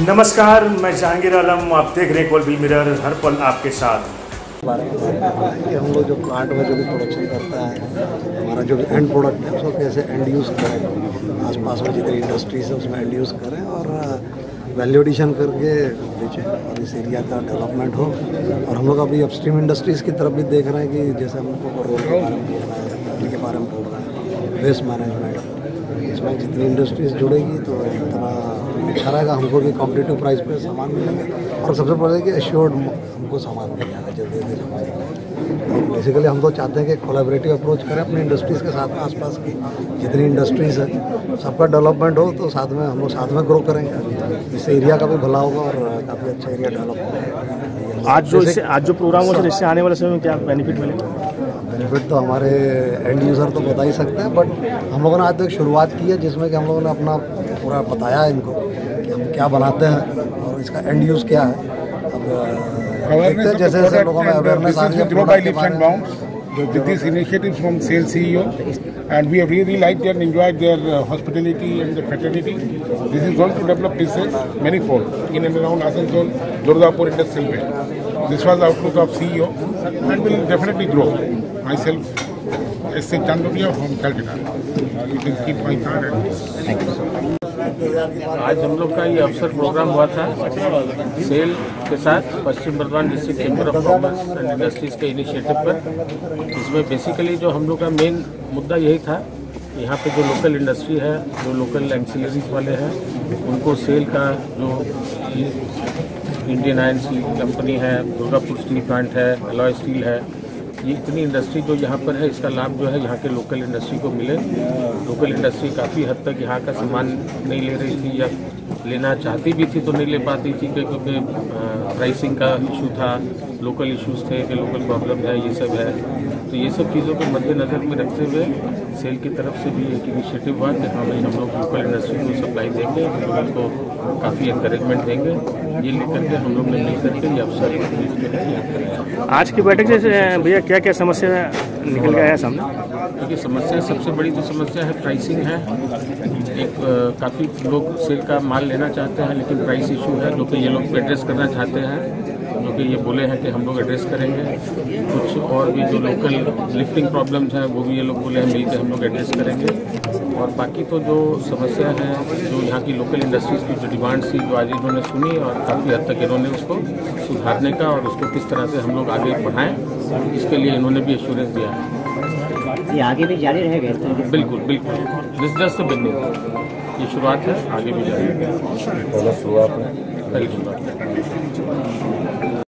नमस्कार, मैं जहांगीर आलम, आप देख रहे हैं कोलफील्ड मिरर, हर पल आपके साथ। कि हम लोग जो प्लांट में जो भी प्रोडक्शन करता है, हमारा जो भी एंड प्रोडक्ट है उसको कैसे एंड यूज़ करें, आसपास में जितनी इंडस्ट्रीज है उसमें एंड यूज़ करें और वैल्यू एडिशन करके बेचें और इस एरिया का डेवलपमेंट हो। और हम लोग अभी अपस्ट्रीम इंडस्ट्रीज़ की तरफ भी देख रहे हैं कि जैसे हमको रोड के बारे में बोल रहे हैं, फैक्ट्री के बारे में बोल रहे हैं, वेस्ट मैनेजमेंट, इसमें जितनी इंडस्ट्रीज जुड़ेगी तो उतना अच्छा रहेगा, हमको भी कॉम्पिटिटिव प्राइस पे सामान मिलेंगे और सबसे पहले कि एश्योर्ड हमको सामान मिल जाएगा जल्दी जल्दी। तो बेसिकली हम तो चाहते हैं कि कोलैबोरेटिव अप्रोच करें अपनी इंडस्ट्रीज़ के साथ में, आसपास की जितनी इंडस्ट्रीज़ है सबका डेवलपमेंट हो तो साथ में हम लोग साथ में ग्रो करेंगे, इससे एरिया का भी भला होगा और काफ़ी अच्छा एरिया डेवलप होगा। आज जो प्रोग्राम हो इससे आने वाले समय में क्या बेनिफिट मिलेगा? बेनिफिट तो हमारे एंड यूज़र तो बता ही सकते हैं, बट हम लोगों ने आज तक शुरुआत की है जिसमें कि हम लोगों ने अपना पूरा बताया है इनको कि हम क्या बनाते हैं और इसका एंड यूज़ क्या है। अब देखते हैं जैसे जैसे लोगों में अवेयरनेस आ रही है। With these initiatives from sales CEO, and we have really liked and enjoyed their hospitality and the fraternity. This is going to develop business manifold in and around Asansol, Durgapur Industrial Belt. This was the outlook of CEO, and will definitely grow. Myself, S.A. Chandoria from Calcutta. You can keep my card. Thank you. आज हम लोग का ये अवसर programme हुआ था cell के साथ Paschim Bardhaman district chamber of commerce and industries के इनिशिएटिव पर। इसमें बेसिकली जो हम लोग का मेन मुद्दा यही था, यहाँ पे जो लोकल इंडस्ट्री है, जो लोकल एंसिलरीज वाले हैं, उनको सेल का जो इंडियन आयरन स्टील कंपनी है, दुर्गापुर स्टील प्लांट है, अलॉय स्टील है, ये इतनी इंडस्ट्री जो यहाँ पर है इसका लाभ जो है यहाँ के लोकल इंडस्ट्री को मिले। लोकल इंडस्ट्री काफ़ी हद तक यहाँ का सामान नहीं ले रही थी या लेना चाहती भी थी तो नहीं ले पाती थी क्योंकि प्राइसिंग का इशू था, लोकल इश्यूज थे कि लोकल प्रॉब्लम है, ये सब है। तो ये सब चीज़ों को मद्देनज़र में रखते हुए सेल की तरफ से भी एक इनिशिएटिव हुआ कि हाँ भाई हम लोग लोकल इंडस्ट्री को सप्लाई देंगे, उनको काफ़ी इंकरेजमेंट देंगे। ये लेकर के हम लोग ने मिल करके ये अवसर जो है आज की बैठक से भैया क्या क्या समस्या निकल गया है सामने? क्योंकि समस्या सबसे बड़ी जो समस्या है प्राइसिंग है। एक काफ़ी लोग सेल का माल लेना चाहते हैं लेकिन प्राइस इशू है जो कि ये लोग एड्रेस करना चाहते हैं, जो कि ये बोले हैं कि हम लोग एड्रेस करेंगे। कुछ और भी जो लोकल लिफ्टिंग प्रॉब्लम्स हैं वो भी ये लोग बोले हैं मिलकर हम लोग एड्रेस करेंगे। और बाकी तो जो समस्या है, जो यहाँ की लोकल इंडस्ट्रीज़ की जो डिमांड्स थी, जो आज इन्होंने सुनी और काफ़ी हद तक इन्होंने उसको सुधारने का और उसको किस तरह से हम लोग आगे बढ़ाएं, इसके लिए इन्होंने भी एश्योरेंस दिया है। ये आगे भी जारी रहेगा? बिल्कुल बिल्कुल, दिस जस्ट द बिगनिंग, ये शुरुआत है, आगे भी जारी रहेगा। पहला शुरुआत है। पहली शुरुआत है।